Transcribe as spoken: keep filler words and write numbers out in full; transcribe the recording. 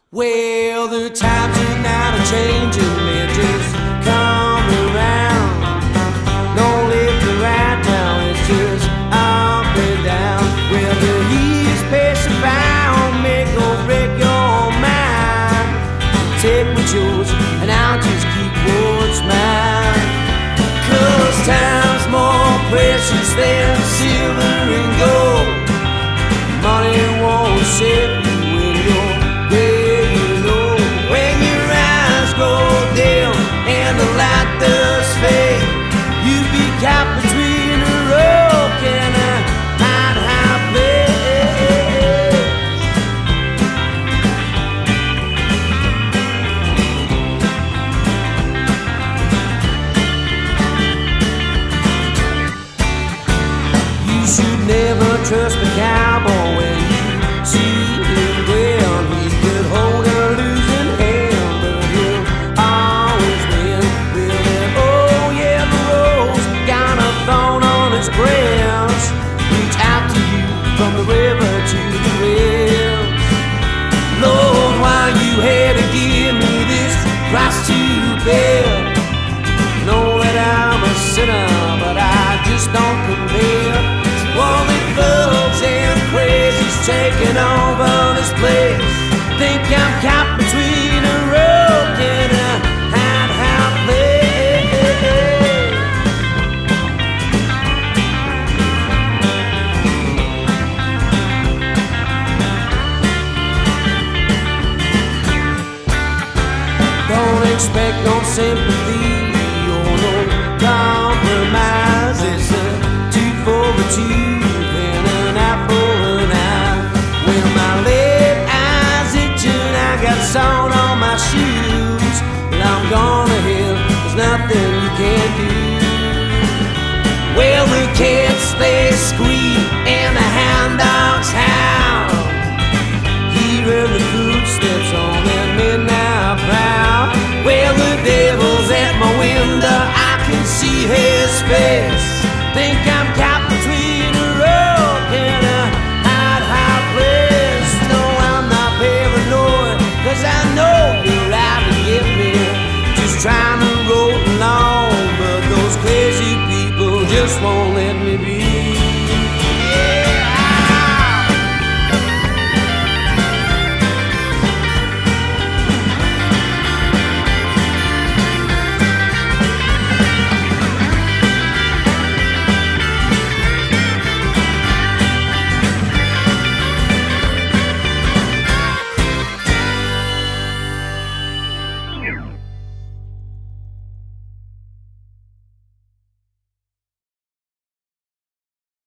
Well, the times are now changing, they just come around. No left or right now, it's just up and down. Well, the years pass around, make or break your mind. Take what's yours, and I'll just keep what's mine. Cause time's more precious than silver and gold. Money won't save you when you're the light does fade. You be caught between a rock and a hot, hot place. You should never trust a cowboy when you see him well. He could hold a losing hand, but he'll always win. Branch, reach out to you from the river to the hills. Lord, why you had to give me this price to bear? Know that I'm a sinner, but I just don't compare. All the thugs and crazies taking over this place. Think I'm caught between a rock and a hot, hot place. Don't expect no sympathy or no compromise. It's a two for a tooth and an eye for an eye. When my left eye's itching, I got salt on my shoes. But I'm gonna hell, there's nothing you can do. Well, the cats they scream and the hound dogs howl, hearing the footsteps on that midnight prowl.